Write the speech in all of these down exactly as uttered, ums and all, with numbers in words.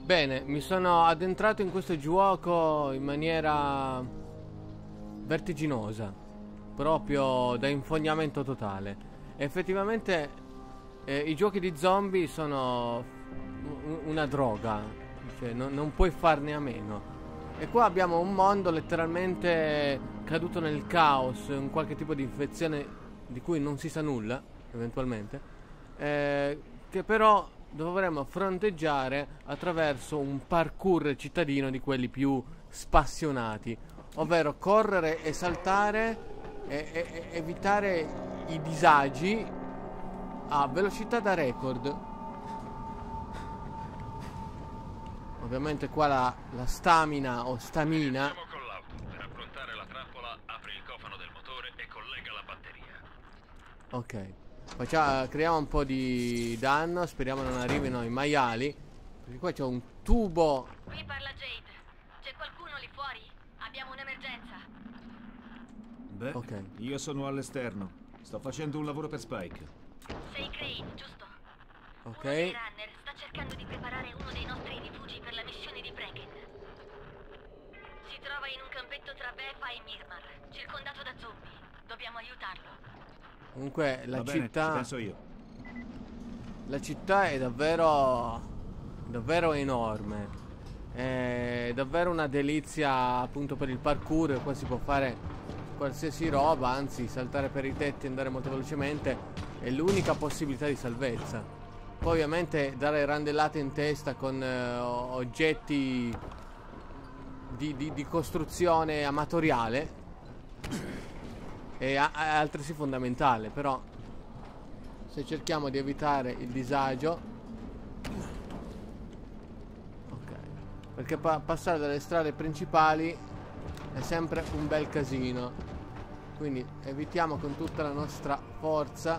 Bene, mi sono addentrato in questo gioco in maniera vertiginosa, proprio da infognamento totale. Effettivamente eh, i giochi di zombie sono una droga, cioè non, non puoi farne a meno. E qua abbiamo un mondo letteralmente caduto nel caos, un qualche tipo di infezione di cui non si sa nulla, eventualmente, eh, che però dovremmo fronteggiare attraverso un parkour cittadino di quelli più spassionati, ovvero correre e saltare e, e, e evitare i disagi a velocità da record. Ovviamente qua la, la stamina o stamina. Siamo con l'auto. Per approntare la trappola, apri il cofano del motore e collega la batteria. Ok. Facciamo, creiamo un po' di danno. Speriamo non arrivino i maiali. Perché qua c'è un tubo. Qui parla Jade. C'è qualcuno lì fuori? Abbiamo un'emergenza. Beh, Ok. io sono all'esterno. Sto facendo un lavoro per Spike. Sei Crane, giusto? Ok. Uno dei runner sta cercando di preparare uno dei nostri rifugi per la missione di Brecken. Si trova in un campetto tra Befa e Mirmar, circondato da zombie. Dobbiamo aiutarlo. Comunque la Va bene, città ci penso io. La città è davvero davvero enorme. È davvero una delizia appunto per il parkour. Qua si può fare qualsiasi roba, anzi saltare per i tetti e andare molto velocemente è l'unica possibilità di salvezza. Poi ovviamente dare randellate in testa con eh, oggetti di, di, di costruzione amatoriale è, a, è altresì fondamentale, però se cerchiamo di evitare il disagio, ok, perché pa passare dalle strade principali è sempre un bel casino, quindi evitiamo con tutta la nostra forza.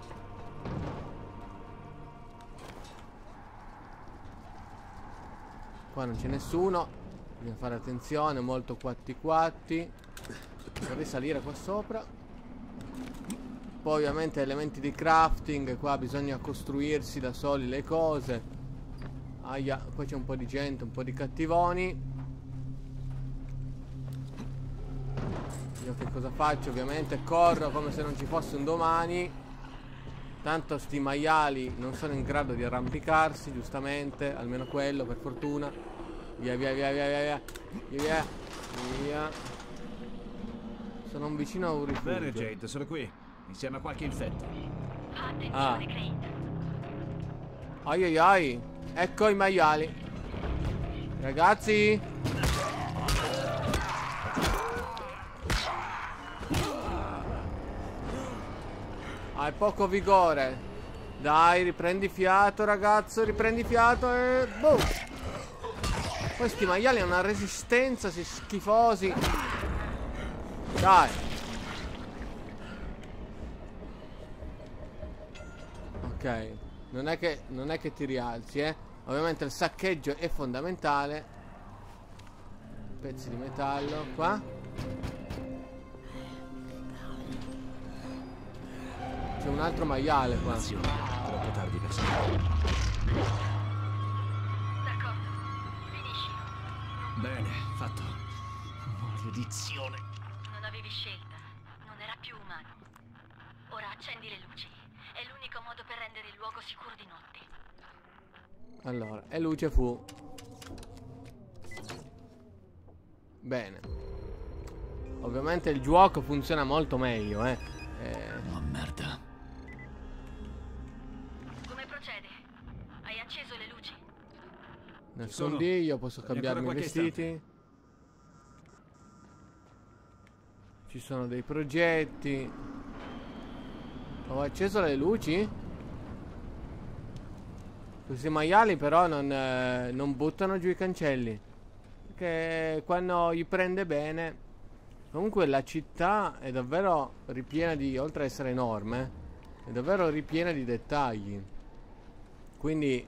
Qua non c'è nessuno, bisogna fare attenzione, molto quatti quatti. Vorrei salire qua sopra. Poi ovviamente elementi di crafting. Qua bisogna costruirsi da soli le cose. Aia, poi c'è un po' di gente, un po' di cattivoni. Io che cosa faccio? Ovviamente corro come se non ci fosse un domani. Tanto sti maiali non sono in grado di arrampicarsi, giustamente. Almeno quello, per fortuna. Via, via, via, via, via, via. Via, via. Sono un vicino a un rifugio. Bene, Jade, sono qui. Insieme a qualche infetto. Attenzione, Ah. Crane. Ai ai ai. Ecco i maiali. Ragazzi. Hai poco vigore. Dai, riprendi fiato, ragazzo. Riprendi fiato e boom. Questi maiali hanno una resistenza, si schifosi. Dai. Ok. Non è che non è che ti rialzi, eh. Ovviamente il saccheggio è fondamentale. Pezzi di metallo qua. C'è un altro maiale qua. Troppo tardi per sapere. D'accordo. Finisci. Bene, fatto. Maledizione. Non avevi scelta. Non era più umano. Ora accendi le luci. È l'unico modo per rendere il luogo sicuro di notte. Allora, e luce fu. Bene. Ovviamente il gioco funziona molto meglio, eh. eh Oh, merda. Come procede? Hai acceso le luci? Nascondiglio, posso Dammi cambiarmi i ancora qualche vestiti. Ci sono dei progetti. Ho acceso le luci? Questi maiali però non, eh, non buttano giù i cancelli. Perché quando gli prende bene. Comunque la città è davvero ripiena di, oltre ad essere enorme, è davvero ripiena di dettagli. Quindi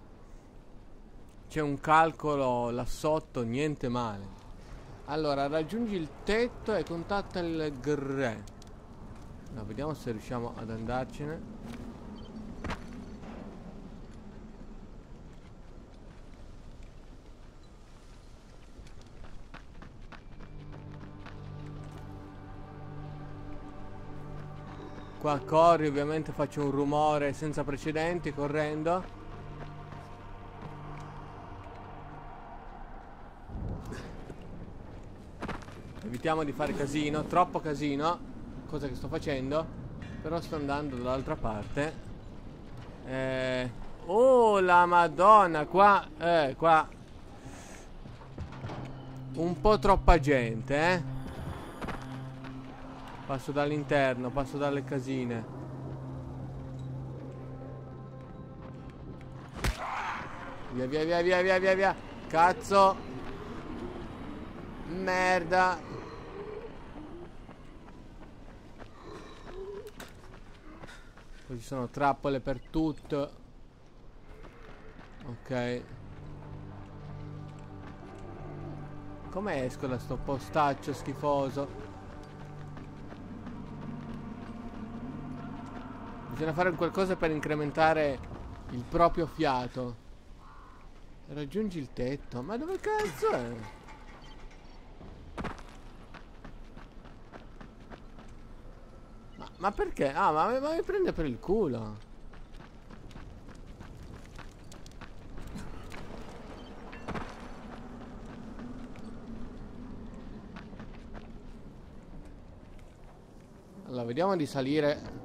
c'è un calcolo là sotto, niente male. Allora, raggiungi il tetto e contatta il Gre. No, vediamo se riusciamo ad andarcene. Qua corri, ovviamente faccio un rumore senza precedenti correndo. Evitiamo di fare casino, troppo casino, cosa che sto facendo. Però sto andando dall'altra parte. Eh, oh la madonna, qua, eh, qua un po' troppa gente, eh. Passo dall'interno, passo dalle casine. Via, via, via, via, via, via, via. Cazzo. Merda. Poi ci sono trappole per tutto. Ok. Come esco da sto postaccio schifoso? Bisogna fare qualcosa per incrementare il proprio fiato. Raggiungi il tetto. Ma dove cazzo è? Ma, ma perché? Ah, ma, ma mi prende per il culo. Allora, vediamo di salire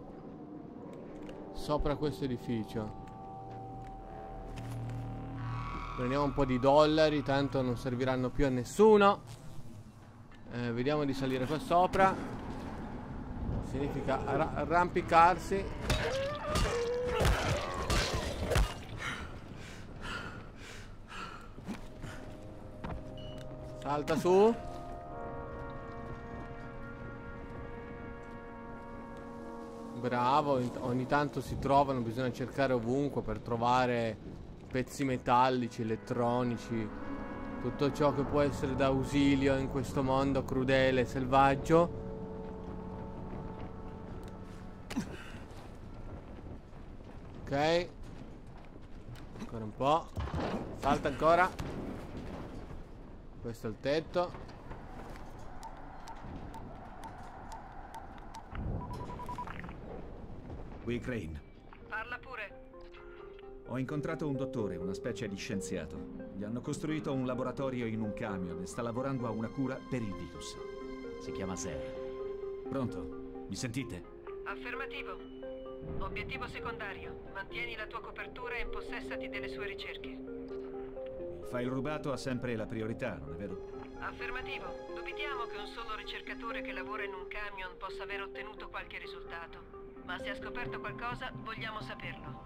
sopra questo edificio. Prendiamo un po' di dollari, tanto non serviranno più a nessuno. Eh, vediamo di salire qua sopra. Significa arra arrampicarsi. Salta su. Bravo, ogni tanto si trovano, bisogna cercare ovunque per trovare pezzi metallici, elettronici, tutto ciò che può essere d'ausilio in questo mondo crudele e selvaggio. Ok. Ancora un po'. Salta ancora. Questo è il tetto. Qui Crane. Parla pure. Ho incontrato un dottore, una specie di scienziato. Gli hanno costruito un laboratorio in un camion e sta lavorando a una cura per il virus. Si chiama Sarah. Pronto? Mi sentite? Affermativo. Obiettivo secondario. Mantieni la tua copertura e impossessati delle sue ricerche. Il file rubato ha sempre la priorità, non è vero? Affermativo. Dubitiamo che un solo ricercatore che lavora in un camion possa aver ottenuto qualche risultato. Ma se ha scoperto qualcosa, vogliamo saperlo.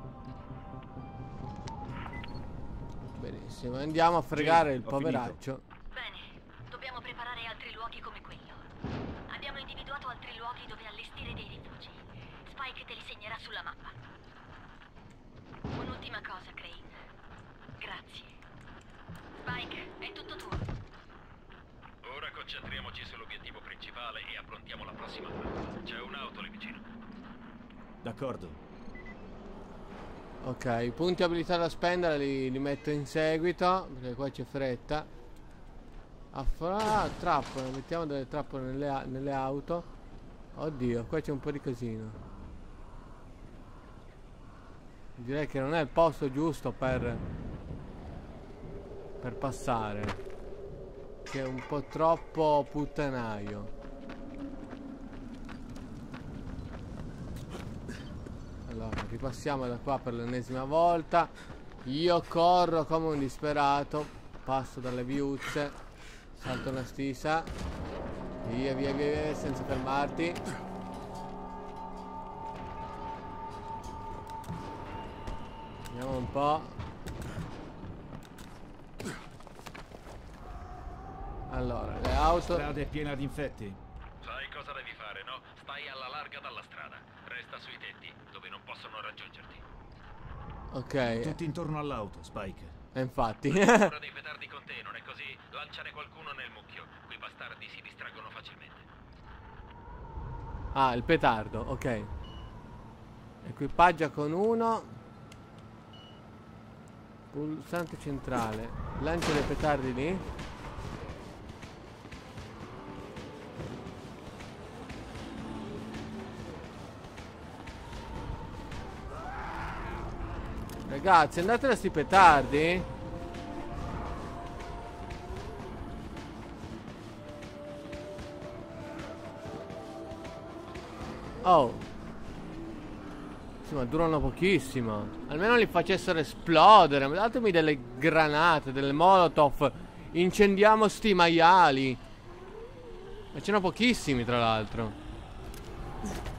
Benissimo, andiamo a fregare Sì, il ho poveraccio. Bene, dobbiamo preparare altri luoghi come quello. Abbiamo individuato altri luoghi dove allestire dei rifugi. Spike te li segnerà sulla mappa. Un'ultima cosa, Crane. Grazie. Spike, è tutto tuo. Ora concentriamoci sull'obiettivo principale e approntiamo la prossima trappola. C'è un'auto lì vicino. D'accordo. Ok, i punti abilità da spendere li, li metto in seguito, perché qua c'è fretta. Ah, trappole, mettiamo delle trappole nelle, nelle auto. Oddio, qua c'è un po' di casino. Direi che non è il posto giusto per per passare, che è un po' troppo puttanaio. Allora, ripassiamo da qua per l'ennesima volta. Io corro come un disperato, passo dalle viuzze, salto una stisa, via via via, via senza fermarti. Vediamo un po'. Allora, le auto. La strada è piena di infetti. Sai cosa devi fare, no? Stai alla larga dalla strada. Resta sui tetti, dove non possono raggiungerti. Ok. Tutti intorno all'auto, Spike. E infatti. Ora dei petardi con te, non è così? Lanciane qualcuno nel mucchio. Quei bastardi si distraggono facilmente. Ah, il petardo, ok. Equipaggia con uno. Pulsante centrale. Lancia dei petardi lì. Ragazzi, andate da sti petardi. Oh. Sì, ma durano pochissimo. Almeno li facessero esplodere. Datemi delle granate, delle molotov. Incendiamo sti maiali. Ma ce n'ho pochissimi, tra l'altro.